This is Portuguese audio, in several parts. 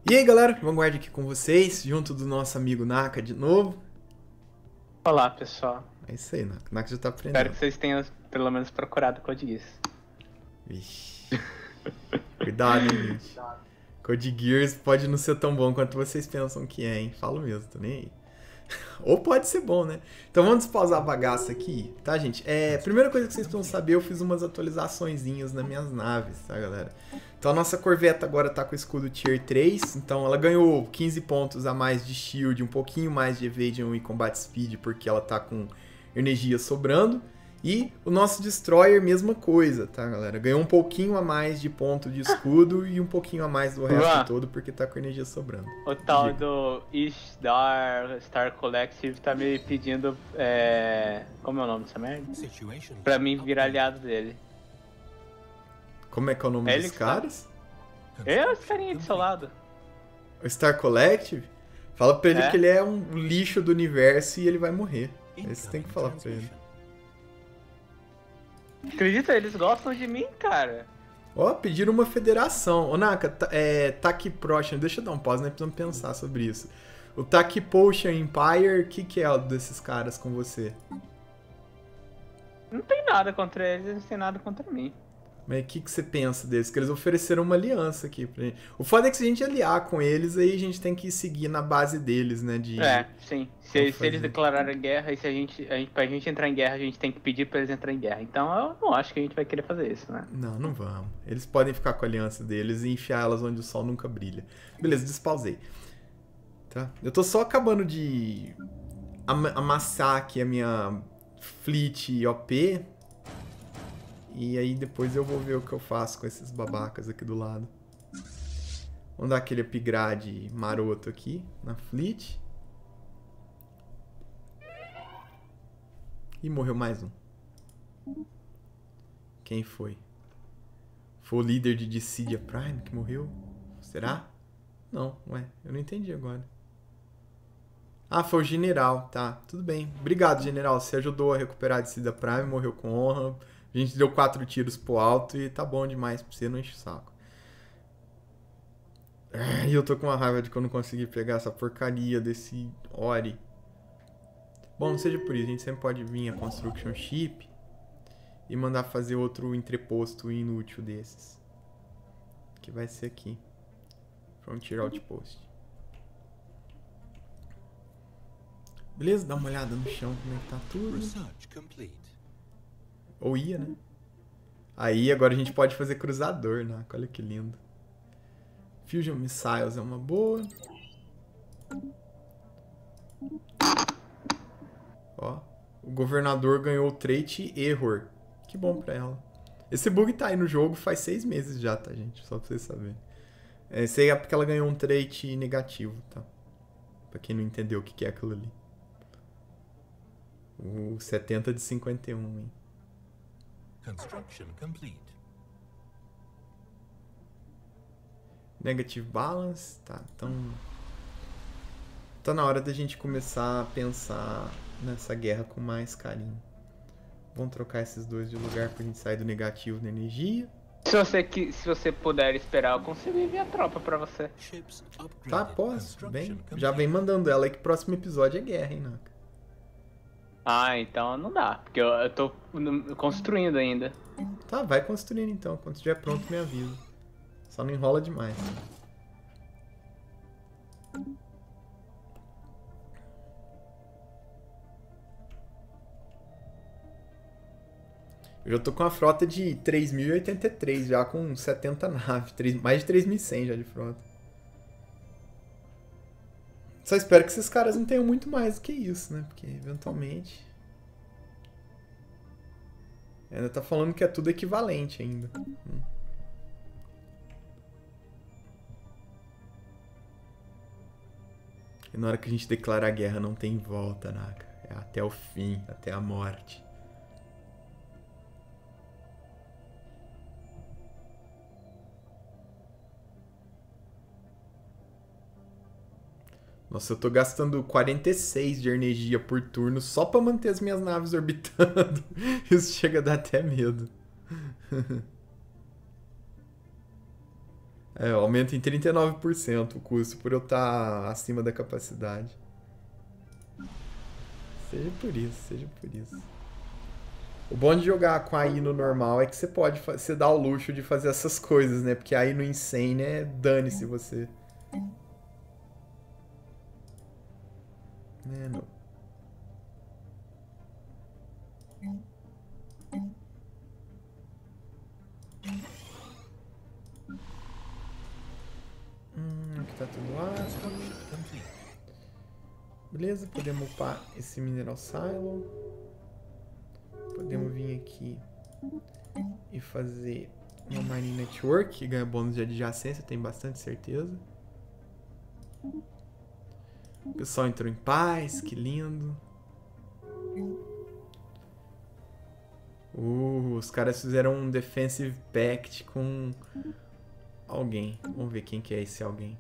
E aí galera, Vanguard aqui com vocês, junto do nosso amigo Naka de novo. Olá, pessoal. É isso aí, Naka. Naka já tá Espero aprendendo. que vocês tenham pelo menos procurado o Code Geass. Vixe. Cuidado, hein, gente. Code Geass pode não ser tão bom quanto vocês pensam que é, hein? Falo mesmo, tô nem aí. Ou pode ser bom, né? Então vamos despausar a bagaça aqui, tá, gente? Primeira coisa que vocês precisam saber, eu fiz umas atualizaçõezinhas nas minhas naves, tá, galera? Então a nossa Corvette agora tá com o escudo Tier 3, então ela ganhou 15 pontos a mais de Shield, um pouquinho mais de Evasion e Combat Speed, porque ela tá com energia sobrando. E o nosso Destroyer, mesma coisa, tá, galera? Ganhou um pouquinho a mais de ponto de escudo e um pouquinho a mais do resto todo, porque tá com energia sobrando. O tal do Star Collective tá me pedindo, como é o nome dessa merda? Pra mim virar aliado dele. Como é que é o nome dos caras? Os carinha do seu lado. O Star Collective? Fala pra ele que ele é um lixo do universo e ele vai morrer. Isso você tem que falar pra ele. Acredita, eles gostam de mim, cara. Ó, pediram uma federação. Ô, Naka, Taki Potion, deixa eu dar um pause, né? Precisamos pensar sobre isso. O Taki Potion Empire, o que é desses caras com você? Não tem nada contra eles, não tem nada contra mim. Mas o que você pensa deles? Que eles ofereceram uma aliança aqui pra gente. O foda é que se a gente aliar com eles, aí a gente tem que seguir na base deles, né? Sim. Se eles declararem guerra, e pra gente entrar em guerra, a gente tem que pedir pra eles entrarem em guerra. Então eu não acho que a gente vai querer fazer isso, né? Não, não vamos. Eles podem ficar com a aliança deles e enfiar elas onde o sol nunca brilha. Beleza, despausei. Tá? Eu tô só acabando de amassar aqui a minha Fleet OP. E aí depois eu vou ver o que eu faço com esses babacas aqui do lado. Vamos dar aquele upgrade maroto aqui na Fleet. E morreu mais um. Quem foi? Foi o líder de Dissidia Prime que morreu? Será? Não, ué, eu não entendi agora. Ah, foi o general, tá, tudo bem. Obrigado, general, você ajudou a recuperar a Dissidia Prime, morreu com honra. A gente deu 4 tiros pro alto e tá bom demais pra você, não enche o saco. E eu tô com uma raiva de que eu não consegui pegar essa porcaria desse Ori. Bom, não seja por isso, a gente sempre pode vir a Construction Ship e mandar fazer outro entreposto inútil desses. Que vai ser aqui. Frontier Outpost. Beleza? Dá uma olhada no chão como é que tá tudo. Ou ia, né? Aí agora a gente pode fazer cruzador, né? Olha que lindo. Fusion Missiles é uma boa. Ó, o governador ganhou o trait Error. Que bom pra ela. Esse bug tá aí no jogo faz 6 meses já, tá, gente? Só pra vocês saberem. Esse aí é porque ela ganhou um trait negativo, tá? Pra quem não entendeu o que é aquilo ali. O 70 de 51, hein? Construction complete. Negative Balance, tá, então tá na hora da gente começar a pensar nessa guerra com mais carinho. Vamos trocar esses dois de lugar pra gente sair do negativo na energia. Se você puder esperar, eu consigo enviar a tropa pra você. Tá, posso, bem, já vem mandando ela aí que o próximo episódio é guerra, hein, Naka? Ah, então não dá, porque eu tô construindo ainda. Tá, vai construindo então, quando estiver pronto me avisa. Só não enrola demais. Eu já tô com uma frota de 3.083, já com 70 naves, mais de 3.100 já de frota. Só espero que esses caras não tenham muito mais do que isso, né? Porque, eventualmente... Ainda tá falando que é tudo equivalente ainda. E na hora que a gente declarar a guerra não tem volta, Naka. É até o fim, até a morte. Nossa, eu tô gastando 46 de energia por turno só pra manter as minhas naves orbitando. Isso chega a dar até medo. É, aumenta em 39% o custo por eu estar acima da capacidade. Seja por isso, seja por isso. O bom de jogar com a AI no normal é que você pode você dá o luxo de fazer essas coisas, né? Porque aí no Insane dane-se você. Não. Aqui tá tudo ácido. Beleza, podemos upar esse Mineral Silo. Podemos vir aqui e fazer uma Mining Network, que ganha bônus de adjacência, tenho bastante certeza. O pessoal entrou em paz, que lindo. Os caras fizeram um Defensive Pact com alguém. Vamos ver quem que é esse alguém.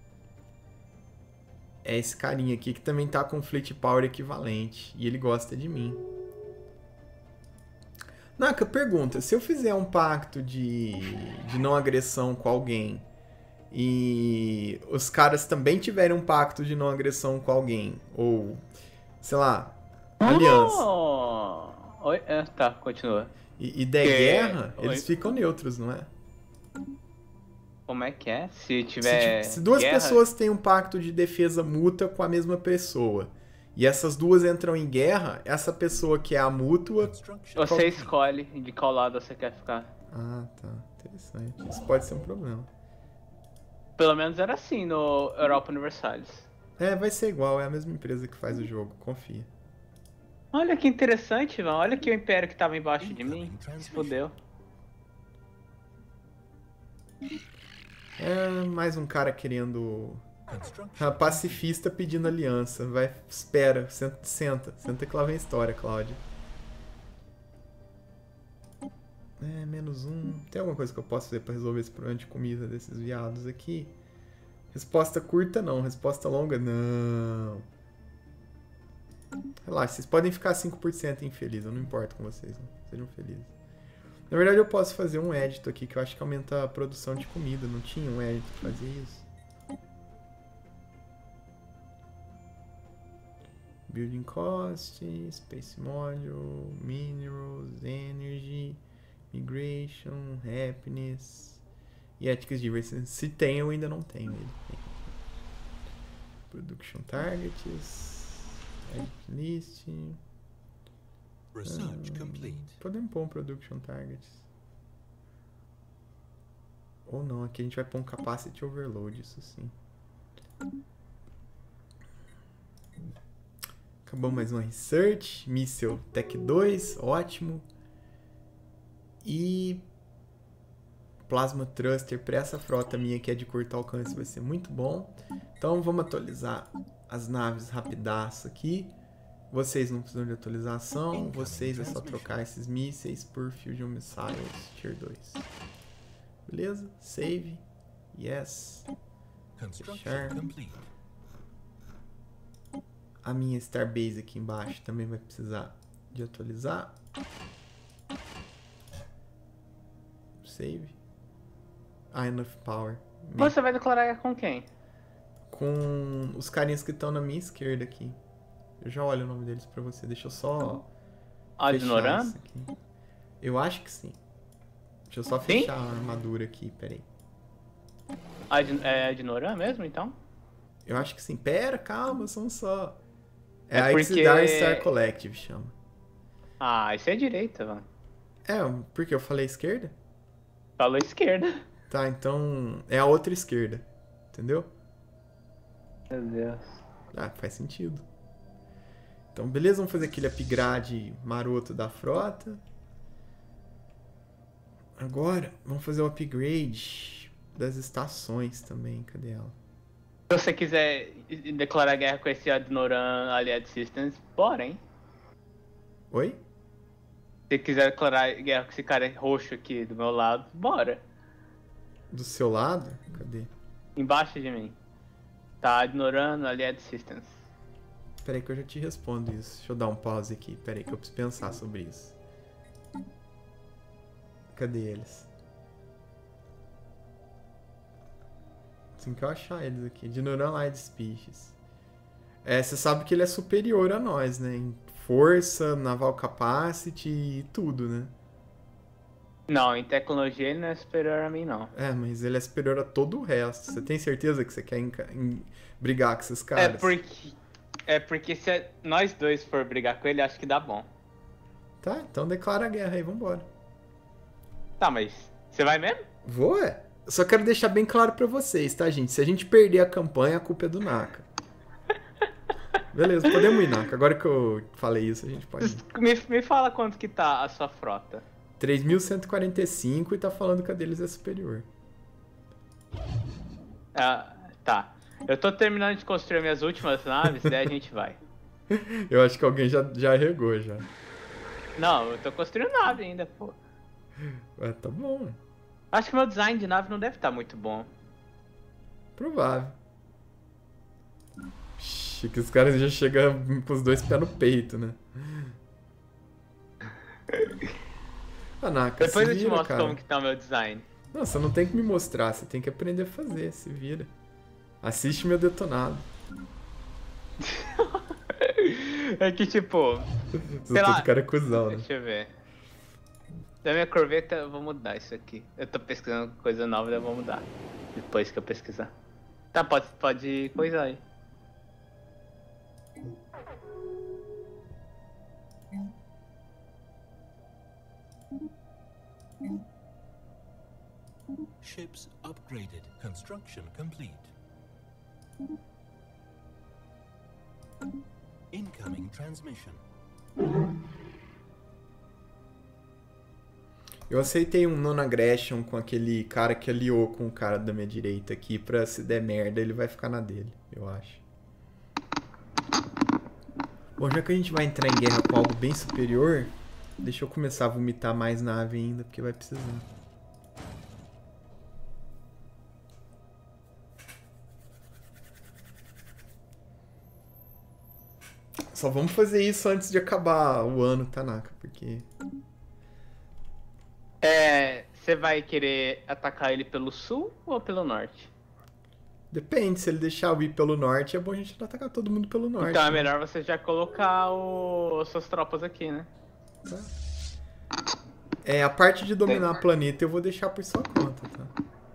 É esse carinha aqui que também tá com Fleet Power equivalente. E ele gosta de mim. Naka, pergunta. Se eu fizer um pacto de não agressão com alguém e os caras também tiverem um pacto de não agressão com alguém, ou, sei lá, aliança. Oi? Tá, continua. E der guerra, eles ficam neutros, não é? Como é que é? Se tiver. Se duas guerra... pessoas têm um pacto de defesa mútua com a mesma pessoa, e essas duas entram em guerra, essa pessoa que é a mútua. Você escolhe de qual lado você quer ficar. Ah, tá. Interessante. Isso pode ser um problema. Pelo menos era assim no Europa Universalis. É, vai ser igual, é a mesma empresa que faz o jogo, confia. Olha que interessante, Ivan. Olha que o Império que tava embaixo de mim se fodeu. É, mais um cara querendo... pacifista pedindo aliança. Vai, espera, senta que lá vem a história, Cláudia. -1. Tem alguma coisa que eu posso fazer pra resolver esse problema de comida desses viados aqui? Resposta curta não, resposta longa não. Relaxa, vocês podem ficar 5% infeliz, eu não importo com vocês, não. Sejam felizes. Na verdade eu posso fazer um edito aqui que eu acho que aumenta a produção de comida, não tinha um edito que fazia isso? Building Cost, Space Module, Minerals, Energy, Migration, Happiness e Ethics Diversity. Se tem, eu ainda não tenho ele. Production Targets, Edit List. Research complete. Podemos pôr um Production Targets. Ou não, aqui a gente vai pôr um Capacity Overload, isso sim. Acabou mais uma Research. Missile Tech 2, ótimo. E Plasma Thruster para essa frota minha que é de curto alcance vai ser muito bom. Então vamos atualizar as naves rapidaço aqui. Vocês não precisam de atualização. Vocês é só trocar esses mísseis por Fusion Missiles Tier 2. Beleza? Save. Yes. Fechar. A minha Starbase aqui embaixo também vai precisar de atualizar. Save. Enough Power. Você vai declarar guerra com quem? Com os carinhas que estão na minha esquerda aqui. Eu já olho o nome deles pra você. Deixa eu só... Adnoran? Isso aqui. Eu acho que sim. Deixa eu só fechar a armadura aqui, peraí. É Adnoran mesmo, então? Eu acho que sim. Pera, calma, são só... É a porque... Exidar Star Collective, chama. Ah, isso é direita, mano. É, porque eu falei esquerda? Falou esquerda. Tá, então é a outra esquerda. Entendeu? Meu Deus. Ah, faz sentido. Então, beleza, vamos fazer aquele upgrade maroto da frota. Agora, vamos fazer o upgrade das estações também. Cadê ela? Se você quiser declarar guerra com esse Adnoran Allied Systems, bora, hein? Oi? Se você quiser declarar guerra com esse cara roxo aqui do meu lado, bora. Do seu lado? Cadê? Embaixo de mim. Tá Adnoran Allied Systems. Peraí que eu já te respondo isso. Deixa eu dar um pause aqui. Peraí que eu preciso pensar sobre isso. Cadê eles? Assim que eu achar eles aqui. De Light Species. Você sabe que ele é superior a nós, né? Em força, naval capacity e tudo, né? Não, em tecnologia ele não é superior a mim, não. Mas ele é superior a todo o resto. Você tem certeza que você quer brigar com esses caras? É porque se nós dois for brigar com ele, acho que dá bom. Tá, então declara a guerra aí, vambora. Tá, mas você vai mesmo? Vou, Eu só quero deixar bem claro pra vocês, tá, gente? Se a gente perder a campanha, a culpa é do Naka. Beleza, podemos ir, Naka. Agora que eu falei isso, a gente pode ir. Me fala quanto que tá a sua frota. 3.145 e tá falando que a deles é superior. Ah, tá. Eu tô terminando de construir minhas últimas naves, daí a gente vai. Eu acho que alguém já regou já. Não, eu tô construindo nave ainda, pô. Tá bom. Acho que meu design de nave não deve estar muito bom. Provável. Que os caras já chegam com os 2 pés no peito, né? Naka, Depois se eu te vira, mostro cara. como que tá o meu design. Não, você não tem que me mostrar, você tem que aprender a fazer, se vira. Assiste meu detonado. É que tipo... Sei lá, todo cara é cuzão, né? Deixa eu ver. Da minha corveta eu vou mudar isso aqui. Eu tô pesquisando coisa nova, daí eu vou mudar. Depois que eu pesquisar. Tá, pode coisar aí. Ships upgraded. Construction complete. Incoming transmission. Eu aceitei um non-aggression com aquele cara que aliou com o cara da minha direita aqui pra se der merda ele vai ficar na dele, eu acho. Bom, já que a gente vai entrar em guerra com algo bem superior, deixa eu começar a vomitar mais nave ainda, porque vai precisar. Só vamos fazer isso antes de acabar o ano, Tanaka, porque... Você vai querer atacar ele pelo sul ou pelo norte? Depende, se ele deixar eu ir pelo norte, é bom a gente atacar todo mundo pelo norte. Então é né? melhor você já colocar as suas tropas aqui, né? Tá. A parte de dominar o planeta eu vou deixar por sua conta, tá?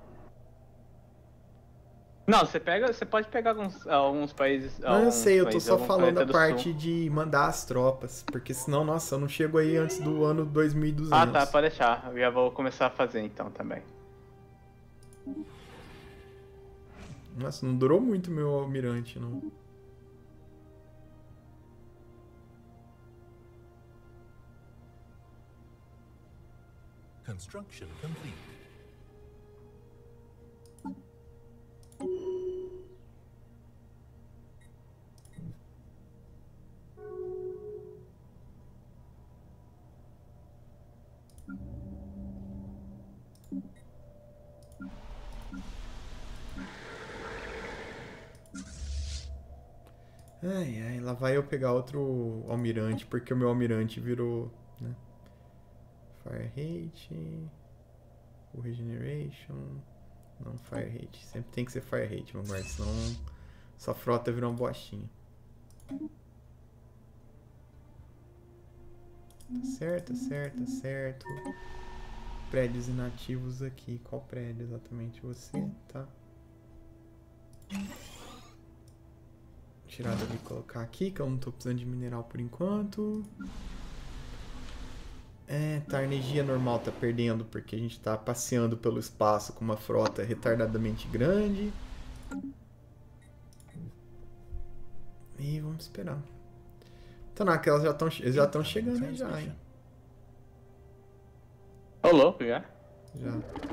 Não, você pode pegar alguns países. Não, eu sei, eu tô só falando a do parte sul. de mandar as tropas, porque senão, nossa, eu não chego aí antes do ano 2200. Ah, tá, pode deixar. Eu já vou começar a fazer então também. Nossa, não durou muito meu almirante, não. Construction complete. Ai, lá vai eu pegar outro almirante, porque o meu almirante virou, né? Fire Hate, o Regeneration, não Fire Hate, sempre tem que ser Fire Hate, Vanguard, senão sua frota virou uma bostinha. Tá certo, tá certo, tá certo. Prédios inativos aqui, qual prédio exatamente você, tá? Tirar dali e colocar aqui, que eu não tô precisando de mineral por enquanto. Tá, a energia normal tá perdendo porque a gente tá passeando pelo espaço com uma frota retardadamente grande. E vamos esperar. Então, não, aquelas eles já estão chegando aí já, hein? Ô, louco, já? Já.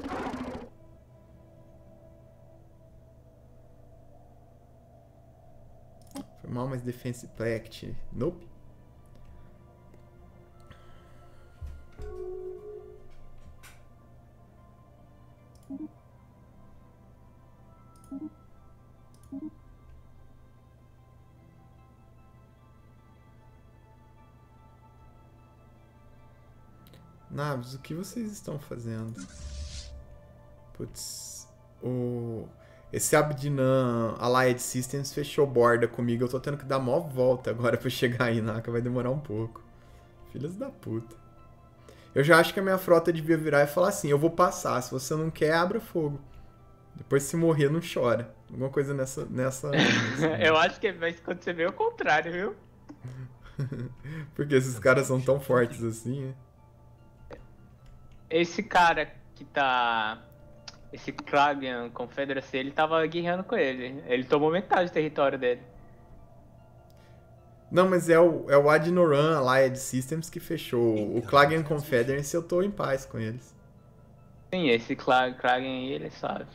Foi mal, mas Defense Pact. Nope. Naves, o que vocês estão fazendo? Putz, Esse Abdinan Allied Systems fechou borda comigo. Eu tô tendo que dar mó volta agora pra chegar aí, Naka. Vai demorar um pouco. Filhas da puta. Eu já acho que a minha frota devia virar e falar assim: eu vou passar. Se você não quer, abra fogo. Depois, se morrer, não chora. Alguma coisa nessa Eu acho que vai acontecer bem o contrário, viu? Porque esses caras são tão fortes assim, né? Esse cara que tá... Esse Kragan Confederacy, ele tava guerreando com ele. Ele tomou metade do território dele. Não, mas é o Adnoran Allied Systems que fechou. O Klagan Confederacy, eu tô em paz com eles. Sim, esse Kragan aí, ele sabe.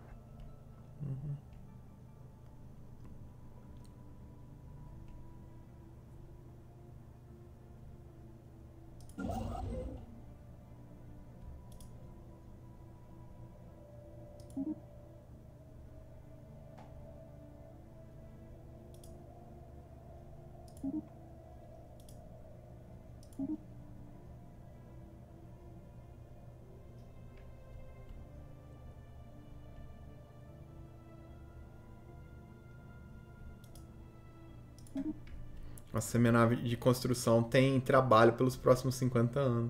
Nossa, minha nave de construção tem trabalho pelos próximos 50 anos.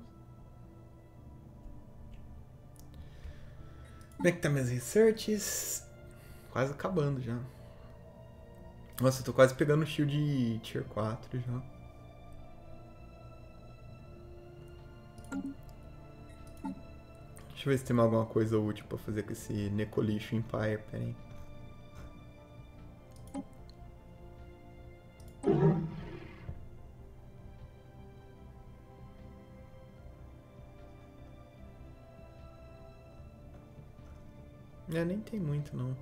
Como é que tá minhas researches? Quase acabando já. Nossa, eu tô quase pegando o shield Tier 4 já. Deixa eu ver se tem alguma coisa útil pra fazer com esse Necolicho Empire, pera aí. Nem tem muito não.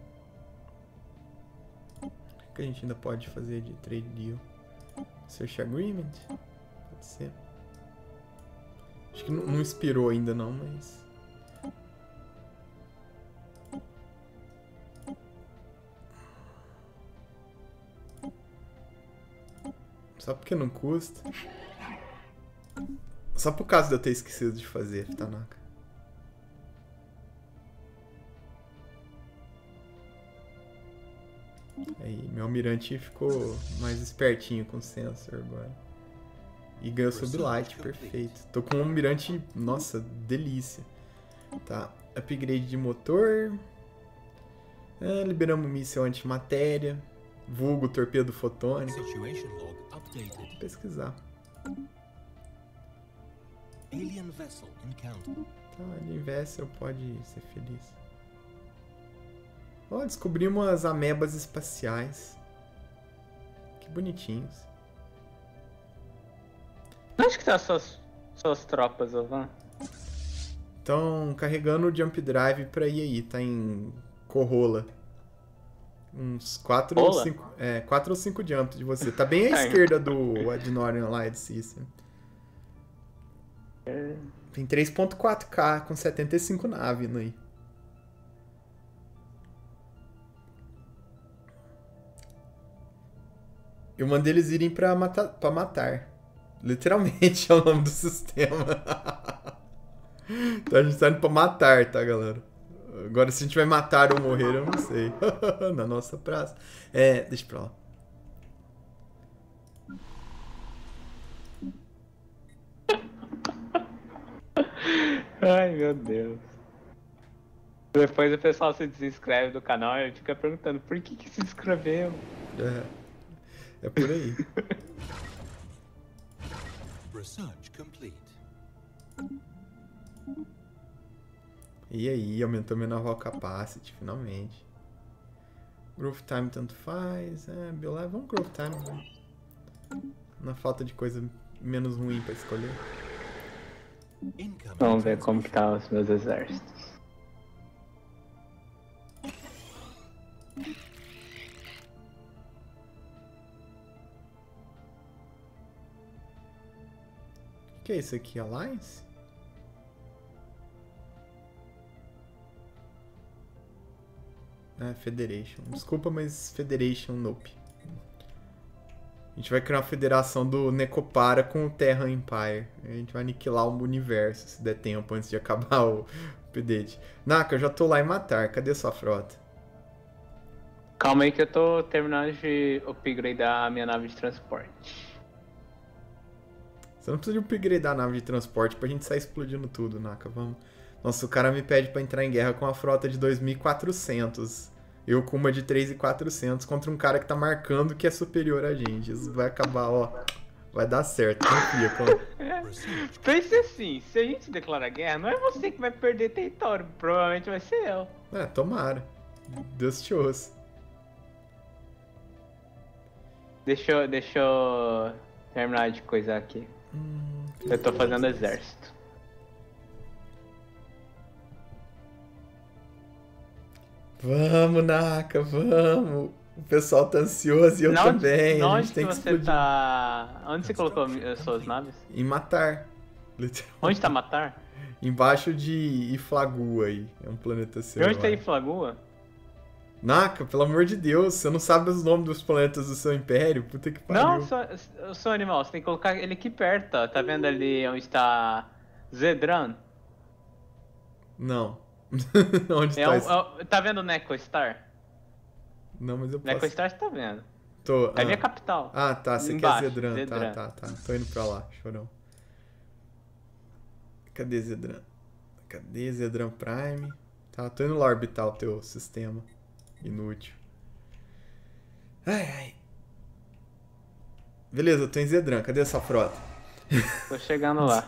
O que a gente ainda pode fazer de trade deal? Search agreement? Pode ser. Acho que não expirou ainda não, mas... Só porque não custa. Só por causa de eu ter esquecido de fazer, Tanaka. Aí, meu almirante ficou mais espertinho com o sensor agora. E ganhou Sublight, perfeito. Tô com um almirante, nossa, delícia. Tá, upgrade de motor. Liberamos um míssil antimatéria. Vulgo torpedo fotônico. Vou pesquisar. Alien vessel encounter. Tá, Alien Vessel pode ser feliz. Ó, descobrimos as amebas espaciais. Que bonitinhos. Onde que tá suas tropas, Ovan? Estão carregando o Jump Drive pra ir aí. Tá em Corolla. Uns 4 ou 5. 4 ou 5 jumps de você. Tá bem à esquerda do Adnorian Allied System. Tem 3.4K com 75 naves indo aí. Eu mandei eles irem pra matar. Literalmente é o nome do sistema. Então a gente tá indo pra matar, tá, galera? Agora se a gente vai matar ou morrer, eu não sei. Na nossa praça. Deixa pra lá. Ai, meu Deus. Depois o pessoal se desinscreve do canal e fica perguntando por que se inscreveu. É por aí. Research complete. E aí, aumentou minha naval capacity, finalmente. Growth time tanto faz. Biolab, vamos growth time, né? Na falta de coisa menos ruim pra escolher. Incoming Vamos ver como que transmission. tá os meus exércitos. O que é isso aqui? Alliance? Federation. Desculpa, mas Federation, nope. A gente vai criar uma federação do Necopara com o Terra Empire. A gente vai aniquilar o universo, se der tempo, antes de acabar o update. Naka, eu já tô lá em matar. Cadê sua frota? Calma aí que eu tô terminando de upgradear a minha nave de transporte. Você não precisa de upgradear a nave de transporte pra gente sair explodindo tudo, Naka. Vamos. Nossa, o cara me pede pra entrar em guerra com uma frota de 2.400. Eu com uma de 3.400 contra um cara que tá marcando que é superior a gente. Isso vai acabar, ó. Vai dar certo, confia, pô. Pense assim, se a gente declarar guerra, não é você que vai perder território, provavelmente vai ser eu. É, tomara. Deus te ouça. Deixa eu terminar de coisar aqui. Eu tô fazendo exército. Vamos, Naka, vamos. O pessoal tá ansioso e eu também. A gente tem que explodir. Tá... Onde você colocou as suas naves? Em Matar. Onde tá Matar? Embaixo de Iflagua aí. É um planeta seu. E onde tá Iflagua? Naka, pelo amor de Deus, você não sabe os nomes dos planetas do seu império? Puta que pariu. Não, eu sou animal, você tem que colocar ele aqui perto, ó. Tá vendo ali onde está Zedran? Não. Onde tá isso? Tá vendo o Necostar? Não, mas eu posso... Necostar você tá vendo. Tô. É a minha capital. Ah, tá, você Embaixo, quer Zedran. Zedran. Tá. Tô indo pra lá, chorão. Cadê Zedran? Cadê Zedran Prime? Tá, tô indo lá orbitar o teu sistema. Inútil. Ai. Beleza, eu tô em Zedran. Cadê essa frota? Tô chegando lá.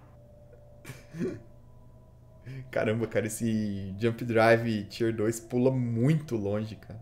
Caramba, cara, esse Jump Drive Tier 2 pula muito longe, cara.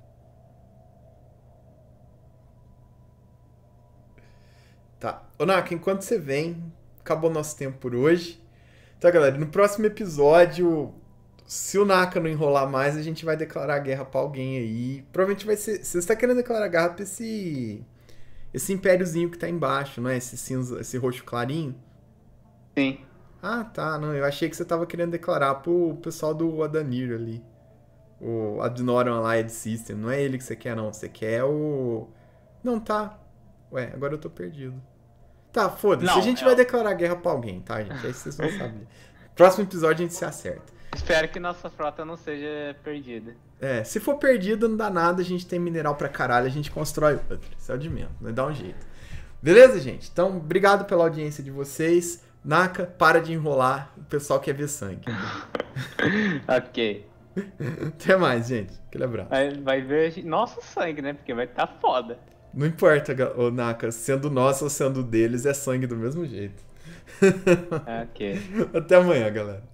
Tá. Ô, Naka, enquanto você vem, acabou nosso tempo por hoje. Tá, galera, no próximo episódio, se o Naka não enrolar mais, a gente vai declarar guerra pra alguém aí. Provavelmente vai ser... Você está querendo declarar guerra pra esse impériozinho que tá embaixo, não é? Esse cinza, esse roxo clarinho? Sim. Ah, tá. Não, eu achei que você tava querendo declarar pro pessoal do Adanir ali. O Adnoran Allied System. Não é ele que você quer, não. Você quer o... Não, tá. Ué, agora eu tô perdido. Tá, foda-se. A gente vai declarar guerra pra alguém, tá, gente? Aí vocês vão saber. Próximo episódio a gente se acerta. Espero que nossa frota não seja perdida. É, se for perdida, não dá nada. A gente tem mineral pra caralho. A gente constrói outra. Isso é o de menos. Vai dar um jeito. Beleza, gente? Então, obrigado pela audiência de vocês. Naka, para de enrolar. O pessoal quer ver sangue. Ok. Até mais, gente. Aquele abraço. Vai ver nosso sangue, né? Porque vai tá foda. Não importa, ô Naka, sendo nosso ou sendo deles, é sangue do mesmo jeito. Ok. Até amanhã, galera.